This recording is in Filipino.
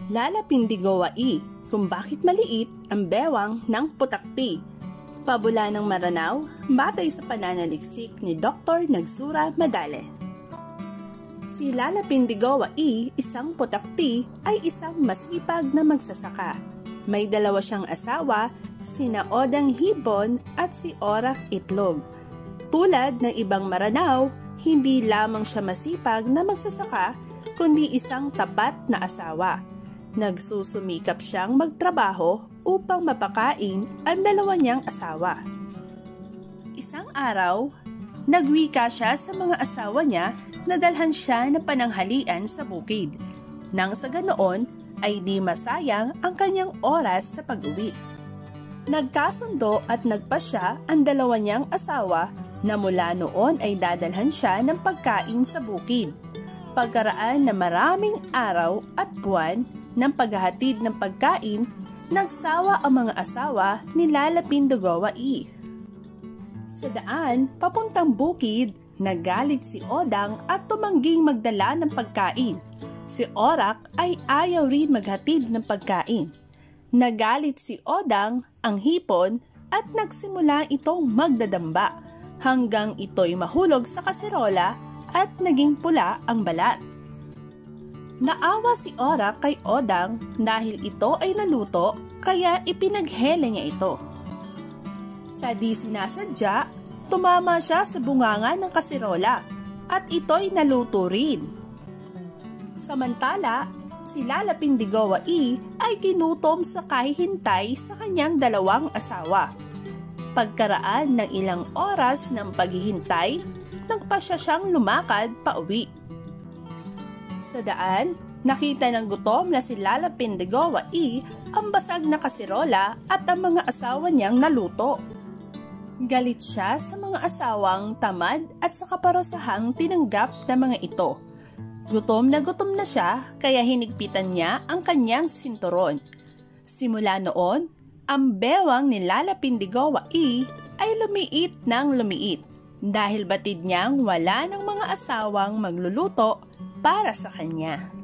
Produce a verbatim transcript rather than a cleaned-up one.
Lalapindigoai, kung bakit maliit ang bewang ng putakti. Pabula ng Maranao, batay sa pananaliksik ni Doktor Nagsura Madale. Si Lalapindigoai, isang putakti, ay isang masipag na magsasaka. May dalawa siyang asawa, sina Odang Hibon at si Orak Itlog. Tulad ng ibang Maranao, hindi lamang siya masipag na magsasaka, kundi isang tapat na asawa. Nagsusumikap siyang magtrabaho upang mapakain ang dalawa niyang asawa. Isang araw, nagwika siya sa mga asawa niya na dalhan siya ng pananghalian sa bukid. Nang sa ganoon ay di masayang ang kanyang oras sa pag-uwi. Nagkasundo at nagpasya ang dalawa niyang asawa na mula noon ay dadalhan siya ng pagkain sa bukid. Pagkaraan na maraming araw at buwan ng paghahatid ng pagkain, nagsawa ang mga asawa ni Lalapindigoai. Sa daan, papuntang bukid, nagalit si Odang at tumangging magdala ng pagkain. Si Orak ay ayaw rin maghatid ng pagkain. Nagalit si Odang, ang hipon, at nagsimula itong magdadamba hanggang ito'y mahulog sa kaserola at naging pula ang balat. Naawa si Orak kay Odang dahil ito ay naluto kaya ipinaghele niya ito. Sa di sinasadya, tumama siya sa bunganga ng kaserola at ito'y naluto rin. Samantala, si Lalapindigoai ay ginutom sa kahihintay sa kanyang dalawang asawa. Pagkaraan ng ilang oras ng paghihintay, nagpasya siyang lumakad pauwi. Sa daan, nakita ng gutom na si Lalapindigoai ang basag na kaserola at ang mga asawa niyang naluto. Galit siya sa mga asawang tamad at sa kaparosahang tinanggap na mga ito. Gutom na gutom na siya kaya hinigpitan niya ang kanyang sinturon. Simula noon, ang bewang ni Lalapindigoai ay lumiit ng lumiit dahil batid niyang wala ng mga asawang magluluto para sa kanya.